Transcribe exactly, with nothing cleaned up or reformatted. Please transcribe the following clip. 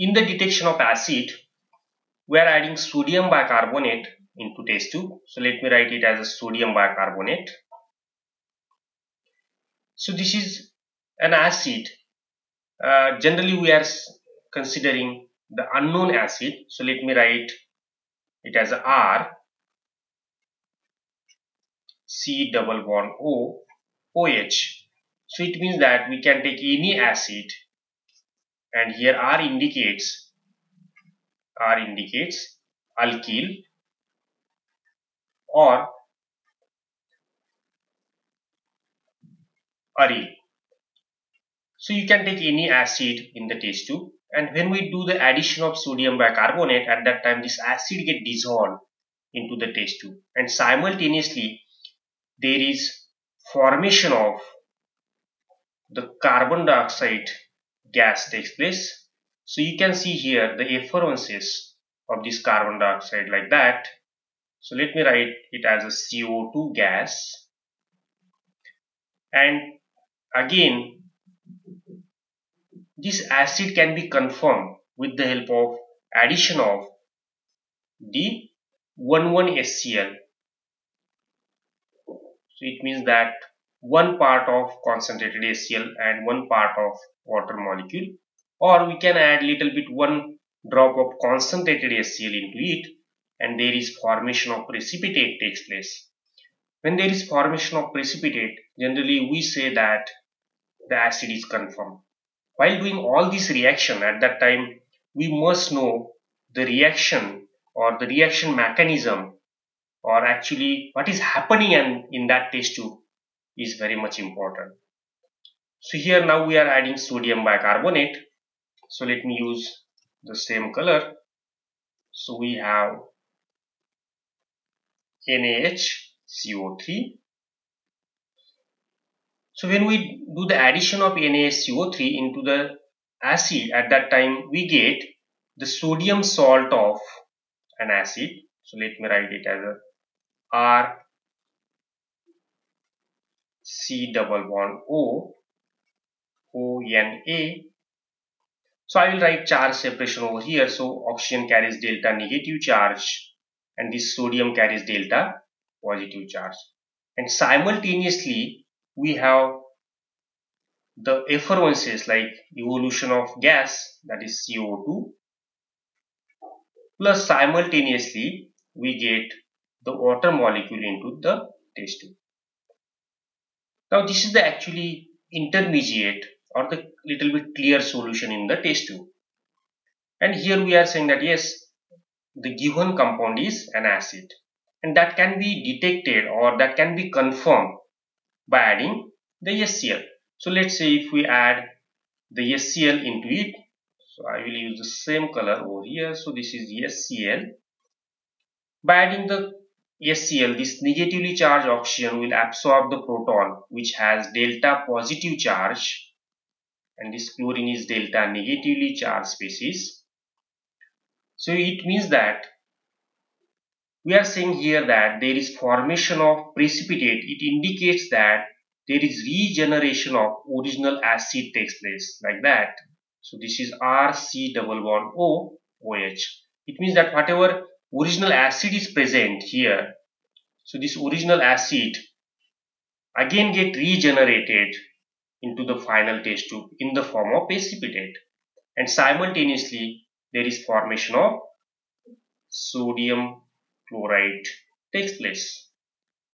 in the detection of acid, we are adding sodium bicarbonate into test tube. So let me write it as a sodium bicarbonate. So this is an acid. Uh, generally we are considering the unknown acid. So let me write it as a R C double bond O OH. So it means that we can take any acid, and here R indicates R indicates alkyl or aryl. So you can take any acid in the test tube, and when we do the addition of sodium bicarbonate, at that time this acid get dissolved into the test tube, and simultaneously there is formation of the carbon dioxide gas takes place. So you can see here the effervescence of this carbon dioxide like that. So let me write it as a C O two gas, and again this acid can be confirmed with the help of addition of the one one H C l. So it means that one part of concentrated H C l and one part of water molecule, or we can add little bit one drop of concentrated H C l into it, and there is formation of precipitate takes place. When there is formation of precipitate, generally we say that the acid is confirmed. While doing all this reaction, at that time we must know the reaction or the reaction mechanism, or actually what is happening in, in that test tube is very much important. So here now we are adding sodium bicarbonate. So let me use the same color. So we have N A H C O three. So when we do the addition of N A H C O three into the acid, at that time we get the sodium salt of an acid. So let me write it as a R C double bond O O N A. So I will write charge separation over here. So oxygen carries delta negative charge and this sodium carries delta positive charge, and simultaneously we have the effervescence like evolution of gas, that is C O two, plus simultaneously we get the water molecule into the test tube. Now this is the actually intermediate or the little bit clear solution in the test tube, and here we are saying that yes, the given compound is an acid, and that can be detected or that can be confirmed by adding the H C l. So let's say if we add the H C l into it, so I will use the same color over here. So this is H C l. By adding the H C l, this negatively charged oxygen will absorb the proton which has delta positive charge, and this chlorine is delta negatively charged species. So it means that we are saying here that there is formation of precipitate. It indicates that there is regeneration of original acid takes place like that. So this is R C double bond O OH. It means that whatever original acid is present here, so this original acid again get regenerated into the final test tube in the form of precipitate, and simultaneously there is formation of sodium chloride takes place.